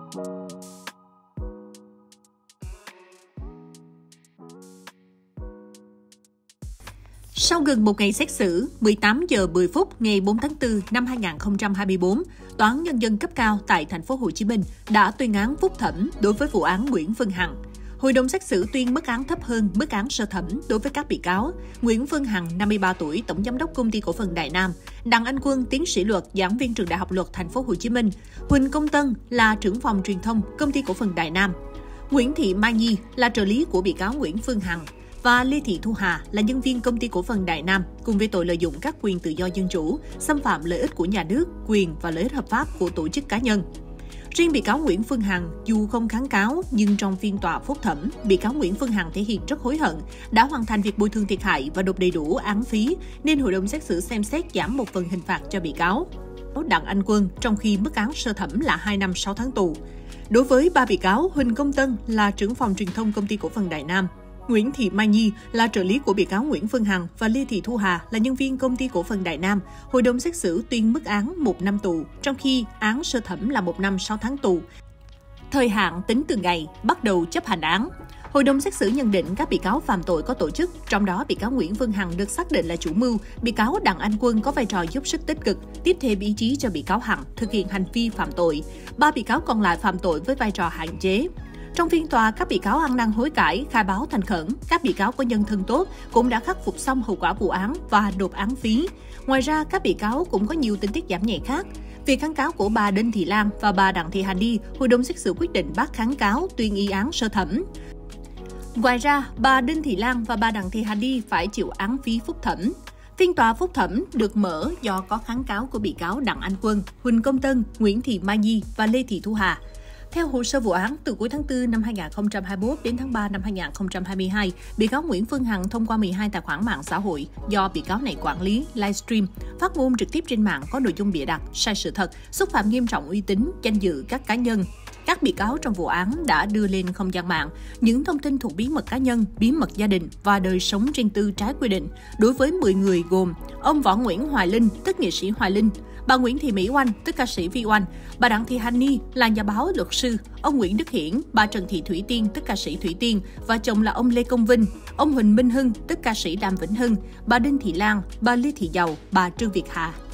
Sau gần một ngày xét xử, 18 giờ 10 phút ngày 4 tháng 4 năm 2024, Tòa án Nhân dân cấp cao tại thành phố Hồ Chí Minh đã tuyên án phúc thẩm đối với vụ án Nguyễn Phương Hằng. Hội đồng xét xử tuyên mức án thấp hơn mức án sơ thẩm đối với các bị cáo Nguyễn Phương Hằng, 53 tuổi, tổng giám đốc công ty cổ phần Đại Nam; Đặng Anh Quân, tiến sĩ luật, giảng viên trường Đại học Luật thành phố Hồ Chí Minh; Huỳnh Công Tân là trưởng phòng truyền thông công ty cổ phần Đại Nam; Nguyễn Thị Mai Nhi là trợ lý của bị cáo Nguyễn Phương Hằng và Lê Thị Thu Hà là nhân viên công ty cổ phần Đại Nam cùng với tội lợi dụng các quyền tự do dân chủ, xâm phạm lợi ích của nhà nước, quyền và lợi ích hợp pháp của tổ chức cá nhân. Riêng bị cáo Nguyễn Phương Hằng dù không kháng cáo nhưng trong phiên tòa phúc thẩm, bị cáo Nguyễn Phương Hằng thể hiện rất hối hận, đã hoàn thành việc bồi thường thiệt hại và nộp đầy đủ án phí nên hội đồng xét xử xem xét giảm một phần hình phạt cho bị cáo Đặng Anh Quân, trong khi mức án sơ thẩm là 2 năm 6 tháng tù. Đối với 3 bị cáo, Huỳnh Công Tân là trưởng phòng truyền thông công ty cổ phần Đại Nam, Nguyễn Thị Mai Nhi là trợ lý của bị cáo Nguyễn Phương Hằng và Lê Thị Thu Hà là nhân viên công ty cổ phần Đại Nam, hội đồng xét xử tuyên mức án 1 năm tù, trong khi án sơ thẩm là 1 năm 6 tháng tù. Thời hạn tính từ ngày bắt đầu chấp hành án. Hội đồng xét xử nhận định các bị cáo phạm tội có tổ chức, trong đó bị cáo Nguyễn Phương Hằng được xác định là chủ mưu, bị cáo Đặng Anh Quân có vai trò giúp sức tích cực, tiếp thêm ý chí cho bị cáo Hằng thực hiện hành vi phạm tội. 3 bị cáo còn lại phạm tội với vai trò hạn chế. Trong phiên tòa, các bị cáo ăn năn hối cải, khai báo thành khẩn. Các bị cáo có nhân thân tốt cũng đã khắc phục xong hậu quả vụ án và nộp án phí. Ngoài ra, các bị cáo cũng có nhiều tình tiết giảm nhẹ khác. Việc kháng cáo của bà Đinh Thị Lan và bà Đặng Thị Hàn Ni, hội đồng xét xử quyết định bác kháng cáo, tuyên y án sơ thẩm. Ngoài ra, bà Đinh Thị Lan và bà Đặng Thị Hàn Ni phải chịu án phí phúc thẩm. Phiên tòa phúc thẩm được mở do có kháng cáo của bị cáo Đặng Anh Quân, Huỳnh Công Tân, Nguyễn Thị Mai Nhi và Lê Thị Thu Hà. Theo hồ sơ vụ án, từ cuối tháng 4 năm 2021 đến tháng 3 năm 2022, bị cáo Nguyễn Phương Hằng thông qua 12 tài khoản mạng xã hội do bị cáo này quản lý, livestream, phát ngôn trực tiếp trên mạng có nội dung bịa đặt, sai sự thật, xúc phạm nghiêm trọng uy tín, danh dự các cá nhân. Các bị cáo trong vụ án đã đưa lên không gian mạng những thông tin thuộc bí mật cá nhân, bí mật gia đình và đời sống riêng tư trái quy định đối với 10 người gồm ông Võ Nguyễn Hoài Linh, tức nghệ sĩ Hoài Linh; bà Nguyễn Thị Mỹ Oanh, tức ca sĩ Vi Oanh; bà Đặng Thị Hàn Ni là nhà báo, luật sư; ông Nguyễn Đức Hiển; bà Trần Thị Thủy Tiên, tức ca sĩ Thủy Tiên và chồng là ông Lê Công Vinh; ông Huỳnh Minh Hưng, tức ca sĩ Đàm Vĩnh Hưng; bà Đinh Thị Lan; bà Lê Thị Dầu; bà Trương Việt Hà.